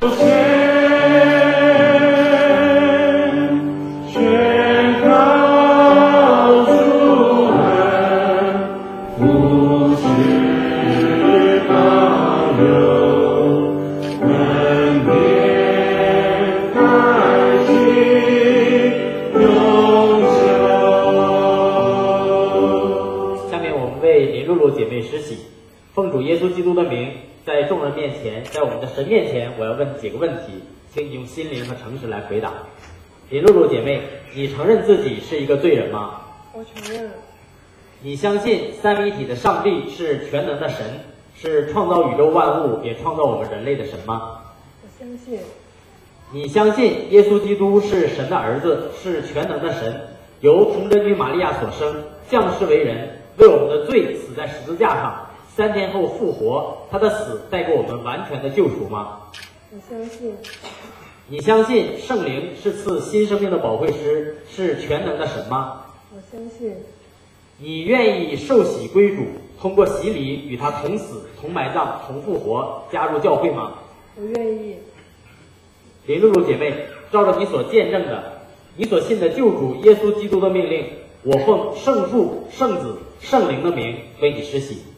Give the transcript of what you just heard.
姐妹施洗，奉主耶稣基督的名，在众人面前，在我们的神面前，我要问几个问题，请你用心灵和诚实来回答。林露露姐妹，你承认自己是一个罪人吗？ 我承认。 你相信三位一体的上帝是全能的神，是创造宇宙万物也创造我们人类的神吗？ 我相信。 你相信耶稣基督是神的儿子，是全能的神，由童贞女玛利亚所生，降世为人，为我们的罪死在十字架上，3天后复活，他的死带给我们完全的救赎吗？ 我相信。 你相信圣灵是赐新生命的保惠师，是全能的神吗？ 我相信。 你愿意受洗归主，通过洗礼与他同死、同埋葬、同复活，加入教会吗？ 我愿意。 林露露姐妹，照着你所见证的，你所信的救主耶稣基督的命令，我奉圣父、圣子、圣灵的名为你施洗。